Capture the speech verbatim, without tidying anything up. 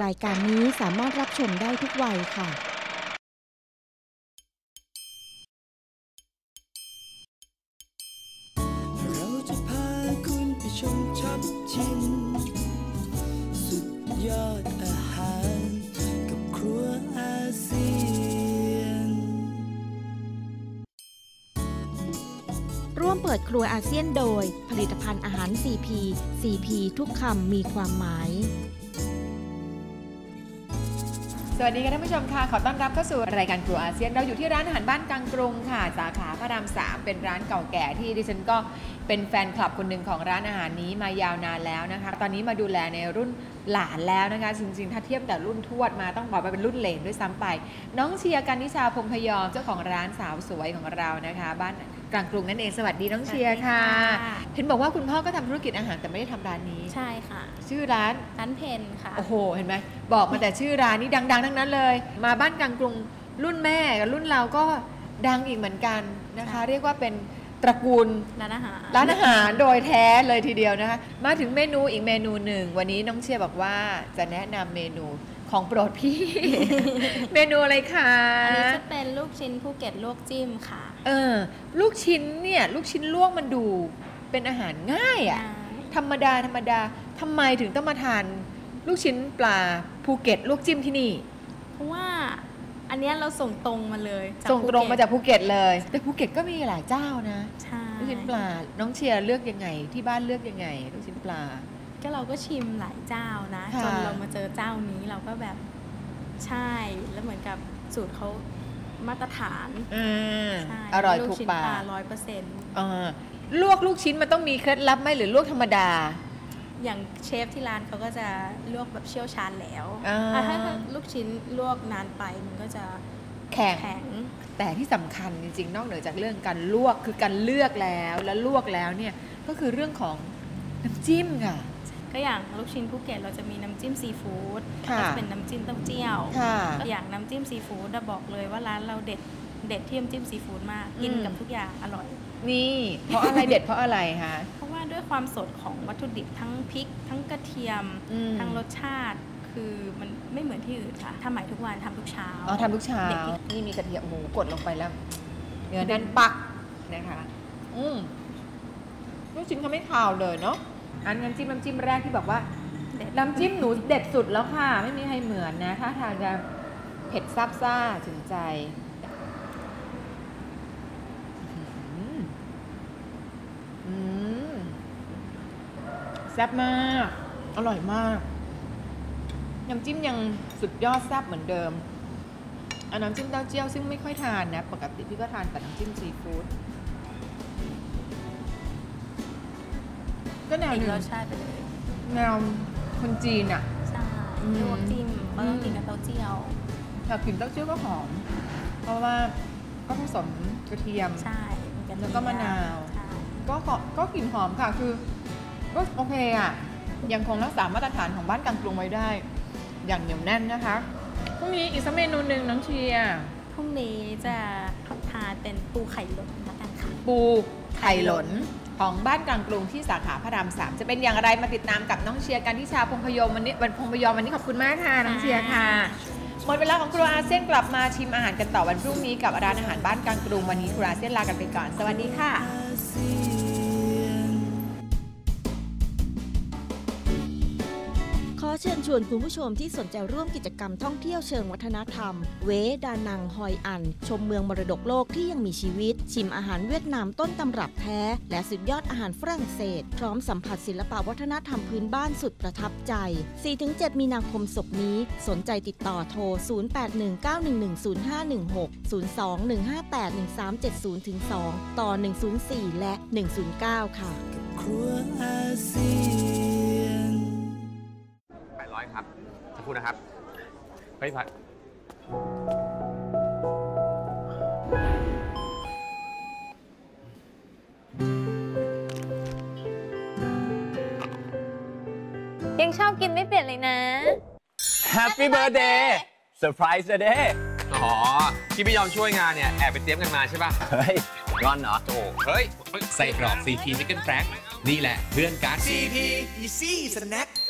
รายการนี้สามารถรับชมได้ทุกวัยค่ะเราจะพาคุณไปชมช็อปชิมสุดยอดอาหารกับครัวอาเซียนร่วมเปิดครัวอาเซียนโดยผลิตภัณฑ์อาหาร ซี พี ซี พี ทุกคำมีความหมายสวัสดีค่ะท่านผู้ชมค่ะขอต้อนรับเข้าสู่รายการครัวอาเซียนเราอยู่ที่ร้านอาหารบ้านกลางกรุงค่ะสาขาพระรามสามเป็นร้านเก่าแก่ที่ดิฉันก็เป็นแฟนคลับคนหนึ่งของร้านอาหารนี้มายาวนานแล้วนะคะตอนนี้มาดูแลในรุ่นหลานแล้วนะคะจริงๆถ้าเทียบแต่รุ่นทวดมาต้องบอกว่าเป็นรุ่นเหลนด้วยซ้ำไปน้องเชียร์กันนิชาพงพยอมเจ้าของร้านสาวสวยของเรานะคะบ้านกลางกรุงนั่นเองสวัสดีน้องเชียร์ค่ะเห็นบอกว่าคุณพ่อก็ทำธุรกิจอาหารแต่ไม่ได้ทำร้านนี้ใช่ค่ะชื่อร้านร้านเพนค่ะโอ้โหเห็นไหมบอกมาแต่ชื่อร้านนี้ดังๆทั้งนั้นเลยมาบ้านกลางกรุงรุ่นแม่กับรุ่นเราก็ดังอีกเหมือนกันนะคะเรียกว่าเป็นตระกูลร้านอาหารร้านอาหารโดยแท้เลยทีเดียวนะคะมาถึงเมนูอีกเมนูหนึ่งวันนี้น้องเชียร์บอกว่าจะแนะนำเมนูของโปรดพี่ เมนูอะไรคะอันนี้จะเป็นลูกชิ้นภูเก็ตลวกจิ้มค่ะเออลูกชิ้นเนี่ยลูกชิ้นลวกมันดูเป็นอาหารง่ายอะธรรมดาธรรมดาทำไมถึงต้องมาทานลูกชิ้นปลาภูเก็ตลวกจิ้มที่นี่เพราะว่าอันนี้เราส่งตรงมาเลยส่งตรงมาจากภูเก็ตเลยแต่ภูเก็ตก็มีหลายเจ้านะใช่ลูกชิ้นปลาน้องเชียร์เลือกยังไงที่บ้านเลือกยังไงลูกชิ้นปลาก็เราก็ชิมหลายเจ้านะจนเรามาเจอเจ้านี้เราก็แบบใช่แล้วเหมือนกับสูตรเขามาตรฐานอร่อยถูกปากร้อยเปอร์เซ็นต์ลวกลูกชิ้นมันต้องมีเคล็ดลับไหมหรือลวกธรรมดาอย่างเชฟที่ร้านเขาก็จะลวกแบบเชี่ยวชาญแล้วถ้าลูกชิ้นลวกนานไปมันก็จะแข็งแต่ที่สำคัญจริงๆนอกเหนือจากเรื่องการลวกคือการเลือกแล้วแล้วลวกแล้วเนี่ยก็คือเรื่องของน้ำจิ้มค่ะก็อย่างลูกชิ้นภูเก็ตเราจะมีน้ำจิ้มซีฟู้ดก็จะเป็นน้ำจิ้มเต้าเจี้ยวอย่างน้ำจิ้มซีฟู้ดเราบอกเลยว่าร้านเราเด็ดเด็ดที่น้ำจิ้มซีฟู้ดมากกินกับทุกอย่างอร่อยนี่เพราะอะไรเด็ดเพราะอะไรคะเพราะว่าด้วยความสดของวัตถุดิบทั้งพริกทั้งกระเทียมทั้งรสชาติคือมันไม่เหมือนที่อื่นค่ะทำใหม่ทุกวันทำทุกเช้าอ๋อทำทุกเช้านี่มีกระเทียมหมูกดลงไปแล้วเนื้อแน่นปักนะคะอืมลูกชิ้นเขาไม่คาวเลยเนาะอันน้ำจิ้มน้ำจิ้มแรกที่บอกว่าน้ำจิ้มหนูเด็ดสุดแล้วค่ะไม่มีใครเหมือนนะถ้าทานจะเผ็ดซับซ่าถึงใจแซ่บมากอร่อยมากน้ำจิ้มยังสุดยอดแซ่บเหมือนเดิมอันน้ำจิ้มเต้าเจี้ยวซึ่งไม่ค่อยทานนะปกติพี่ก็ทานแต่น้ำจิ้มซีฟู้ดก็แนวรสชาติไปเลยแนวคนจีนอ่ะใช่ลวกจิ้มก็ต้องกินกับเต้าเจี้ยวถ้ากินเต้าเจี้ยวก็หอมเพราะว่าก็ผสมกระเทียมใช่แล้วก็มะนาวก็ก็กลิ่นหอมค่ะคือก็โอเคอ่ะยังคงรักษามาตรฐานของบ้านกลางกรุงไว้ได้อย่างเหนียวแน่นนะคะพรุ่งนี้อีกสักเมนูหนึ่งน้องเชียร์พรุ่งนี้จะทานเป็นปูไข่หล่นแล้วกันค่ะปูไข่หล่นของบ้านกลางกรุงที่สาขาพระรามสามจะเป็นอย่างไรมาติดตามกับน้องเชียร์กันทิชาพงพยมวันนี้วันพงพยมวันนี้ขอบคุณมากค่ะน้องเชียร์ค่ะหมดเวลาของครัวอาเซียนกลับมาชิมอาหารกันต่อวันพรุ่งนี้กับร้านอาหารบ้านกลางกรุงวันนี้ครัวอาเซียนลากันไปก่อนสวัสดีค่ะขอเชิญชวนคุณผู้ชมที่สนใจร่วมกิจกรรมท่องเที่ยวเชิงวัฒนธรรมเวดานังฮอยอันชมเมืองมรดกโลกที่ยังมีชีวิตชิมอาหารเวียดนามต้นตำรับแท้และสุดยอดอาหารฝรั่งเศสพร้อมสัมผัสศิลปวัฒนธรรมพื้นบ้านสุดประทับใจ สี่ถึงเจ็ด มีนาคมศกนี้สนใจติดต่อโทร ศูนย์ แปด หนึ่ง เก้า หนึ่ง หนึ่ง ศูนย์ ห้า หนึ่ง หก ศูนย์ สอง หนึ่ง ห้า แปด หนึ่ง สาม เจ็ด ศูนย์ สอง ต่อ หนึ่ง ศูนย์ สี่ และ หนึ่ง ศูนย์ เก้า ค่ะครัวอาเซียนแปดร้อยครับสักครู่นะครับเฮ้ยพัดยังชอบกินไม่เปลี่ยนเลยนะ Happy Birthday Surprise Day อ๋อที่ไม่ยอมช่วยงานเนี่ยแอบไปเตรียมกันมาใช่ป่ะเฮ้ยร้อนเหรอโอ้เฮ้ยใส่กรอบ ซี พี Chicken Crack นี่แหละเพื่อนกันซี พี Easy Snack